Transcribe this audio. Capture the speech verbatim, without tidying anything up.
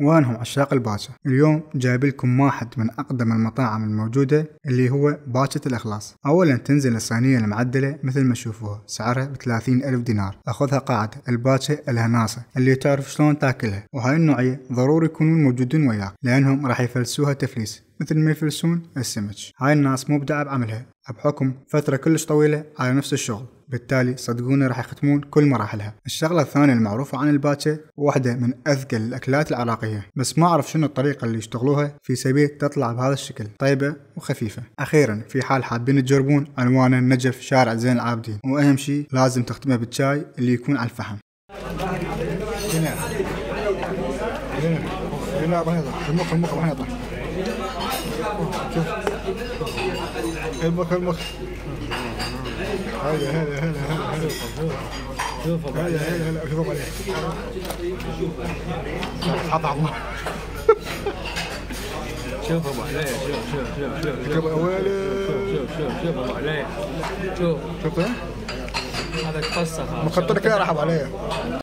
وينهم عشاق الباتشا؟ اليوم جايب لكم واحد من أقدم المطاعم الموجودة اللي هو باتشة الإخلاص. أولا تنزل الصينية المعدلة مثل ما تشوفوها، سعرها بثلاثين ألف دينار. أخذها قاعدة. الباتشة الهناسة اللي تعرف شلون تاكلها، وهاي النوعية ضروري يكونون موجودين وياك لأنهم راح يفلسوها تفليس مثل ما يفلسون السمك. هاي الناس مبدعة بعملها بحكم فترة كلش طويلة على نفس الشغل، بالتالي صدقوني راح يختمون كل مراحلها. الشغلة الثانية المعروفة عن الباتشة، واحدة من أذكى الأكلات العراقية، بس ما أعرف شنو الطريقة اللي يشتغلوها في سبيل تطلع بهذا الشكل، طيبة وخفيفة. أخيرا في حال حابين تجربون، عنوانه النجف شارع زين العابدين، وأهم شي لازم تختمه بالشاي اللي يكون على الفحم. هنا هنا هنا بهذا المخ المخ بهذا شوف المخ المخ هلا هلا هلا هلا شوف هلا هلا هلا شوف عليه حط عظمه. شوف ابو علي، شوف شوف شوف شوف شوف اويلي، شوف شوف شوف ابو علي، شوف شوف هذا تفسخ مخطر كده راح ابو علي.